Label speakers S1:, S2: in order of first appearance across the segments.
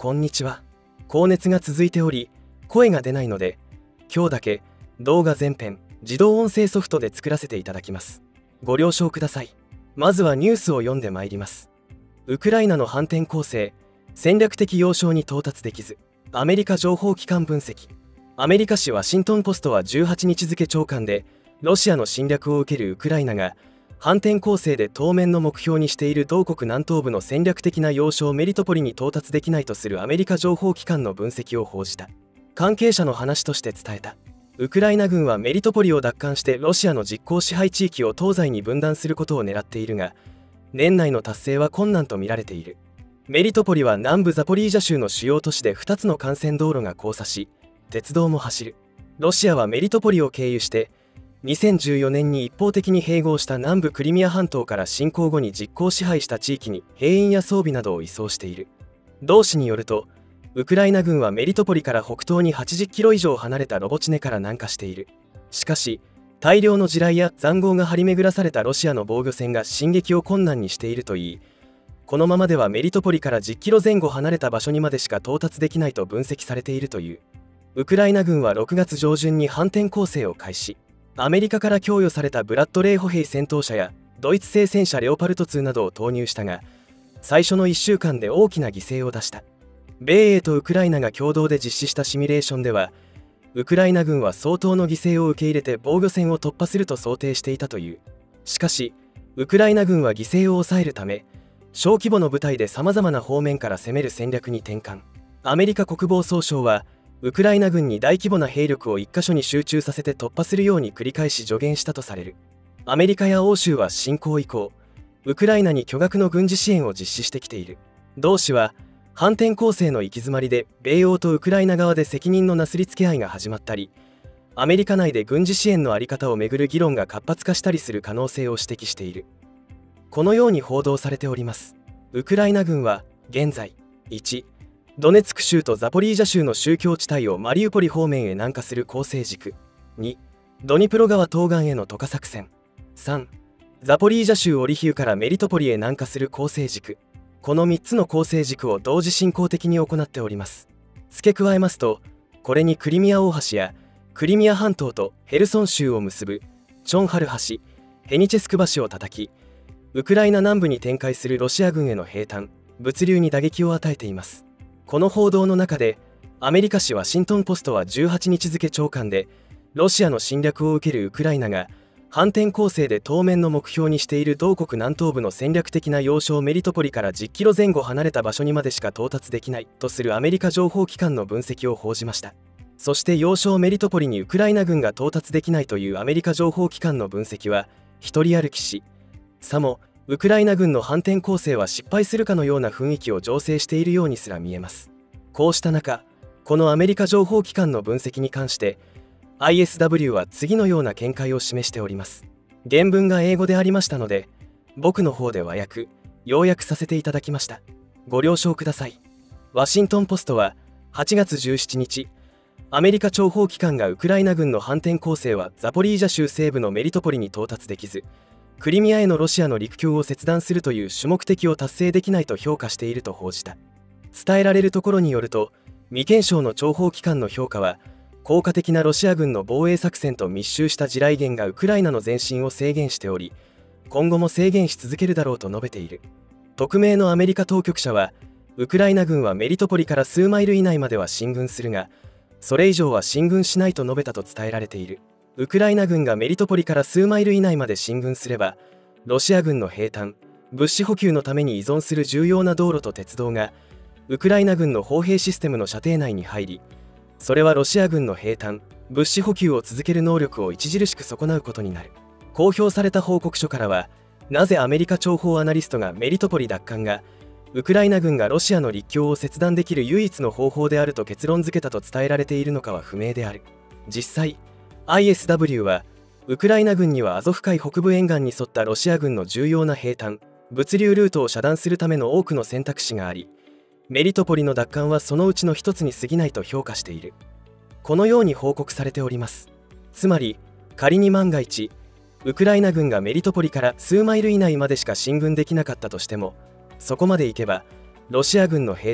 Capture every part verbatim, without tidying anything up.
S1: こんにちは。高熱が続いており、声が出ないので、今日だけ動画全編自動音声ソフトで作らせていただきます。ご了承ください。まずはニュースを読んでまいります。ウクライナの反転攻勢、戦略的要衝に到達できず、アメリカ情報機関分析。アメリカ紙ワシントンポストはじゅうはちにち付朝刊で、ロシアの侵略を受けるウクライナが反転攻勢で当面の目標にしている同国南東部の戦略的な要衝メリトポリに到達できないとするアメリカ情報機関の分析を報じた。関係者の話として伝えた。ウクライナ軍はメリトポリを奪還してロシアの実効支配地域を東西に分断することを狙っているが、年内の達成は困難とみられている。メリトポリは南部ザポリージャ州の主要都市でふたつの幹線道路が交差し、鉄道も走る。ロシアはメリトポリを経由してにせんじゅうよねんに一方的に併合した南部クリミア半島から侵攻後に実効支配した地域に兵員や装備などを移送している。同紙によると、ウクライナ軍はメリトポリから北東にはちじゅっキロ以上離れたロボチネから南下している。しかし、大量の地雷や塹壕が張り巡らされたロシアの防御線が進撃を困難にしているといい、このままではメリトポリからじゅっキロぜん後離れた場所にまでしか到達できないと分析されているという。ウクライナ軍はろくがつ上旬に反転攻勢を開始。アメリカから供与されたブラッドレー歩兵戦闘車やドイツ製戦車レオパルトツーなどを投入したが、最初のいっしゅうかんで大きな犠牲を出した。米英とウクライナが共同で実施したシミュレーションでは、ウクライナ軍は相当の犠牲を受け入れて防御線を突破すると想定していたという。しかし、ウクライナ軍は犠牲を抑えるため、小規模の部隊でさまざまな方面から攻める戦略に転換。アメリカ国防総省は、ウクライナ軍に大規模な兵力を一箇所に集中させて突破するように繰り返し助言したとされる。アメリカや欧州は侵攻以降、ウクライナに巨額の軍事支援を実施してきている。同紙は、反転攻勢の行き詰まりで米欧とウクライナ側で責任のなすりつけ合いが始まったり、アメリカ内で軍事支援の在り方をめぐる議論が活発化したりする可能性を指摘している。このように報道されております。ウクライナ軍は現在、いちドネツク州とザポリージャ州の宗教地帯をマリウポリ方面へ南下する攻勢軸、にドニプロ川東岸への渡河作戦、さんザポリージャ州オリヒウからメリトポリへ南下する攻勢軸、このみっつの攻勢軸を同時進行的に行っております。付け加えますと、これにクリミア大橋やクリミア半島とヘルソン州を結ぶチョンハル橋、ヘニチェスク橋を叩き、ウクライナ南部に展開するロシア軍への兵站、物流に打撃を与えています。この報道の中で、アメリカ紙ワシントンポストはじゅうはちにち付朝刊で、ロシアの侵略を受けるウクライナが反転攻勢で当面の目標にしている同国南東部の戦略的な要衝メリトポリからじゅっキロぜん後離れた場所にまでしか到達できないとするアメリカ情報機関の分析を報じました。そして要衝メリトポリにウクライナ軍が到達できないというアメリカ情報機関の分析は一人歩きし、さもウクライナ軍の反転攻勢は失敗するかのような雰囲気を醸成しているようにすら見えます。こうした中、このアメリカ情報機関の分析に関して アイエスダブリュー は次のような見解を示しております。原文が英語でありましたので、僕の方で和訳、要約させていただきました。ご了承ください。ワシントンポストははちがつじゅうしちにち、アメリカ諜報機関がウクライナ軍の反転攻勢はザポリージャ州西部のメリトポリに到達できず、クリミアへのロシアの陸橋を切断するという主目的を達成できないと評価していると報じた。伝えられるところによると、未検証の諜報機関の評価は、効果的なロシア軍の防衛作戦と密集した地雷原がウクライナの前進を制限しており、今後も制限し続けるだろうと述べている。匿名のアメリカ当局者は、ウクライナ軍はメリトポリから数マイル以内までは進軍するが、それ以上は進軍しないと述べたと伝えられている。ウクライナ軍がメリトポリから数マイル以内まで進軍すれば、ロシア軍の兵站、物資補給のために依存する重要な道路と鉄道が、ウクライナ軍の砲兵システムの射程内に入り、それはロシア軍の兵站、物資補給を続ける能力を著しく損なうことになる。公表された報告書からは、なぜアメリカ諜報アナリストがメリトポリ奪還が、ウクライナ軍がロシアの陸橋を切断できる唯一の方法であると結論付けたと伝えられているのかは不明である。実際、アイエスダブリュー は、ウクライナ軍にはアゾフ海北部沿岸に沿ったロシア軍の重要な兵站、物流ルートを遮断するための多くの選択肢があり、メリトポリの奪還はそのうちの一つに過ぎないと評価している。このように報告されております。つまり、仮に万が一、ウクライナ軍がメリトポリから数マイル以内までしか進軍できなかったとしても、そこまで行けば、ロシア軍の兵站、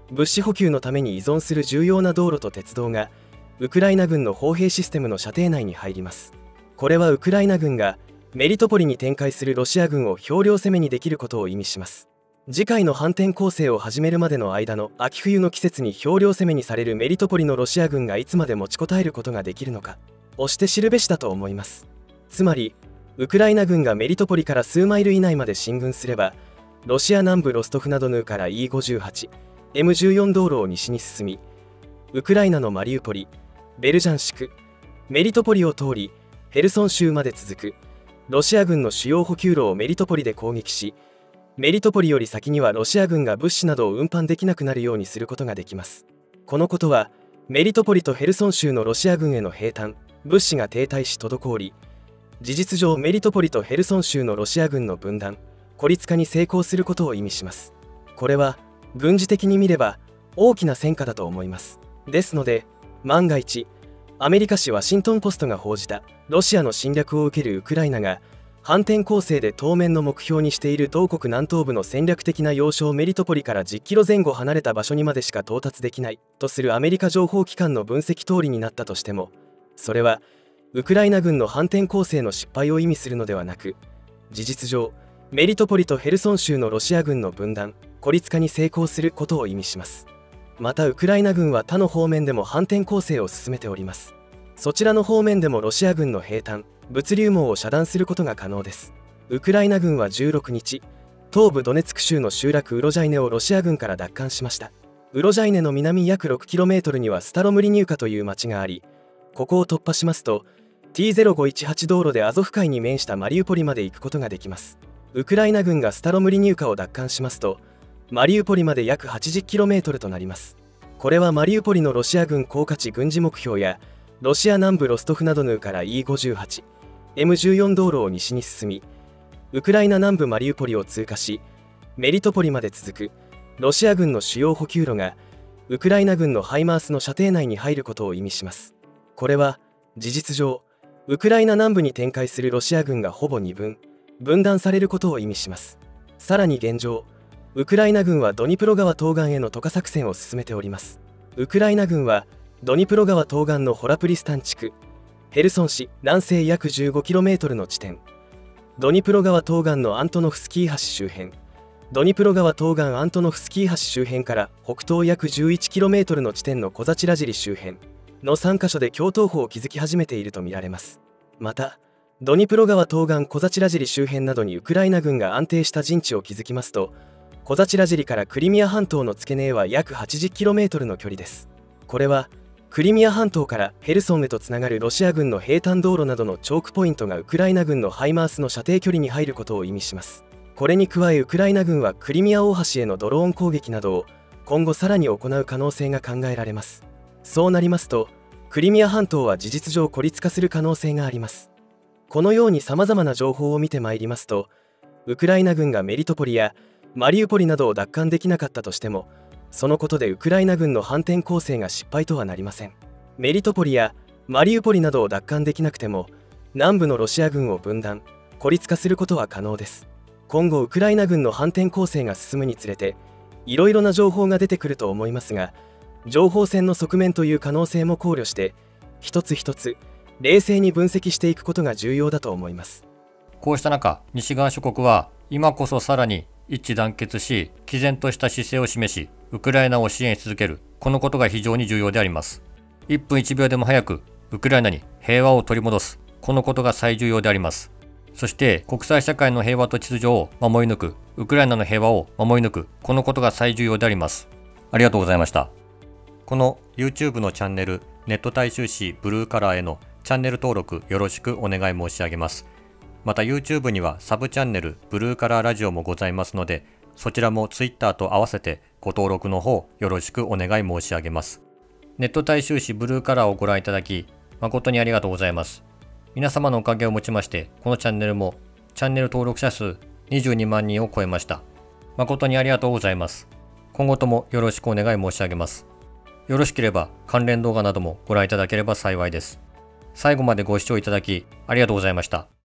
S1: 物資補給のために依存する重要な道路と鉄道がウクライナ軍の砲兵システムの射程内に入ります。これはウクライナ軍がメリトポリに展開するロシア軍を標量攻めにできることを意味します。次回の反転攻勢を始めるまでの間の秋冬の季節に標量攻めにされるメリトポリのロシア軍がいつまで持ちこたえることができるのか、押して知るべしだと思います。つまりウクライナ軍がメリトポリから数マイル以内まで進軍すれば、ロシア南部ロストフナドヌーから イーごじゅうはち、エムじゅうよん 道路を西に進み、ウクライナのマリウポリ、ベルジャンシク、メリトポリを通りヘルソン州まで続くロシア軍の主要補給路をメリトポリで攻撃し、メリトポリより先にはロシア軍が物資などを運搬できなくなるようにすることができます。このことはメリトポリとヘルソン州のロシア軍への兵站、物資が停滞し滞り、事実上メリトポリとヘルソン州のロシア軍の分断、孤立化に成功することを意味します。これは軍事的に見れば大きな戦果だと思います。ですので万が一アメリカ紙ワシントンポストが報じたロシアの侵略を受けるウクライナが反転攻勢で当面の目標にしている同国南東部の戦略的な要衝メリトポリからじゅっキロ前後離れた場所にまでしか到達できないとするアメリカ情報機関の分析通りになったとしても、それはウクライナ軍の反転攻勢の失敗を意味するのではなく、事実上メリトポリとヘルソン州のロシア軍の分断、孤立化に成功することを意味します。またウクライナ軍は他の方面でも反転攻勢を進めております。そちらの方面でもロシア軍の兵站、物流網を遮断することが可能です。ウクライナ軍はじゅうろくにち、東部ドネツク州の集落ウロジャイネをロシア軍から奪還しました。ウロジャイネの南約 ろくキロメートル にはスタロムリニウカという町があり、ここを突破しますと ティーゼロごいちはち 道路でアゾフ海に面したマリウポリまで行くことができます。ウクライナ軍がスタロムリニウカを奪還しますとマリウポリまで約 はちじゅっキロメートル となります。これはマリウポリのロシア軍高価値軍事目標やロシア南部ロストフナドヌーから イーごじゅうはち、エムじゅうよん 道路を西に進み、ウクライナ南部マリウポリを通過し、メリトポリまで続くロシア軍の主要補給路がウクライナ軍のハイマースの射程内に入ることを意味します。これは事実上ウクライナ南部に展開するロシア軍がほぼ二分、分断されることを意味します。さらに現状、ウクライナ軍はドニプロ川東岸への渡河作戦を進めております。ウクライナ軍はドニプロ川東岸のホラプリスタン地区、ヘルソン市南西約 じゅうごキロメートル の地点、ドニプロ川東岸のアントノフスキー橋周辺、ドニプロ川東岸アントノフスキー橋周辺から北東約 じゅういちキロメートル の地点のコザチラジリ周辺のさんカ所で共闘砲を築き始めているとみられます。またドニプロ川東岸コザチラジリ周辺などにウクライナ軍が安定した陣地を築きますと、コザチラジリからクリミア半島の付け根へは約 はちじゅっキロメートル の距離です。これはクリミア半島からヘルソンへとつながるロシア軍の兵站道路などのチョークポイントがウクライナ軍のハイマースの射程距離に入ることを意味します。これに加えウクライナ軍はクリミア大橋へのドローン攻撃などを今後さらに行う可能性が考えられます。そうなりますとクリミア半島は事実上孤立化する可能性があります。このようにさまざまな情報を見てまいりますと、ウクライナ軍がメリトポリやマリウポリなどを奪還できなかったとしても、そのことでウクライナ軍の反転攻勢が失敗とはなりません。メリトポリやマリウポリなどを奪還できなくても南部のロシア軍を分断、孤立化することは可能です。今後ウクライナ軍の反転攻勢が進むにつれていろいろな情報が出てくると思いますが、情報戦の側面という可能性も考慮して一つ一つ冷静に分析していくことが重要だと思います。
S2: こうした中、西側諸国は今こそさらに一致団結し、毅然とした姿勢を示し、ウクライナを支援し続ける、このことが非常に重要であります。いっぷんいちびょうでも早くウクライナに平和を取り戻す、このことが最重要であります。そして国際社会の平和と秩序を守り抜く、ウクライナの平和を守り抜く、このことが最重要であります。ありがとうございました。この YouTube のチャンネル、ネット大衆紙ブルーカラーへのチャンネル登録よろしくお願い申し上げます。また YouTube にはサブチャンネルブルーカラーラジオもございますので、そちらも Twitter と合わせてご登録の方よろしくお願い申し上げます。ネット大衆紙ブルーカラーをご覧いただき誠にありがとうございます。皆様のおかげをもちましてこのチャンネルもチャンネル登録者数にじゅうにまんにんを超えました。誠にありがとうございます。今後ともよろしくお願い申し上げます。よろしければ関連動画などもご覧いただければ幸いです。最後までご視聴いただきありがとうございました。